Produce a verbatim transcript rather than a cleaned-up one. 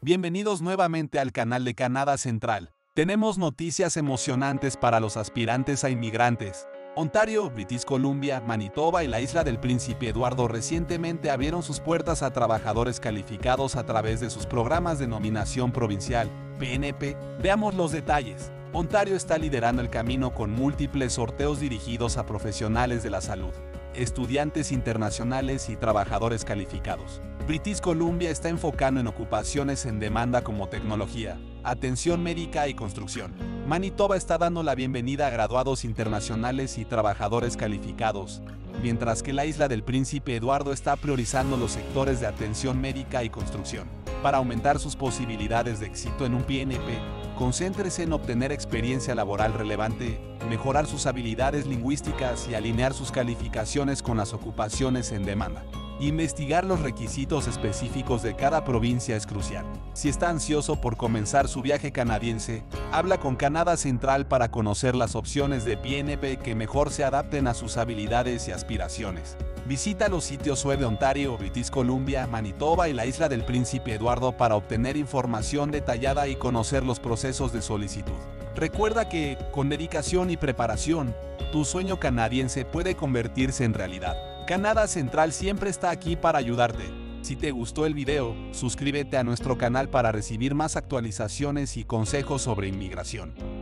Bienvenidos nuevamente al canal de Canadá Central. Tenemos noticias emocionantes para los aspirantes a inmigrantes. Ontario, British Columbia, Manitoba y la Isla del Príncipe Eduardo recientemente abrieron sus puertas a trabajadores calificados a través de sus programas de nominación provincial, P N P. Veamos los detalles. Ontario está liderando el camino con múltiples sorteos dirigidos a profesionales de la salud, estudiantes internacionales y trabajadores calificados. British Columbia está enfocando en ocupaciones en demanda como tecnología, atención médica y construcción. Manitoba está dando la bienvenida a graduados internacionales y trabajadores calificados, mientras que la Isla del Príncipe Eduardo está priorizando los sectores de atención médica y construcción. Para aumentar sus posibilidades de éxito en un P N P, concéntrese en obtener experiencia laboral relevante, mejorar sus habilidades lingüísticas y alinear sus calificaciones con las ocupaciones en demanda. Investigar los requisitos específicos de cada provincia es crucial. Si está ansioso por comenzar su viaje canadiense, habla con Canadá Central para conocer las opciones de P N P que mejor se adapten a sus habilidades y aspiraciones. Visita los sitios web de Ontario, British Columbia, Manitoba y la Isla del Príncipe Eduardo para obtener información detallada y conocer los procesos de solicitud. Recuerda que, con dedicación y preparación, tu sueño canadiense puede convertirse en realidad. Canadá Central siempre está aquí para ayudarte. Si te gustó el video, suscríbete a nuestro canal para recibir más actualizaciones y consejos sobre inmigración.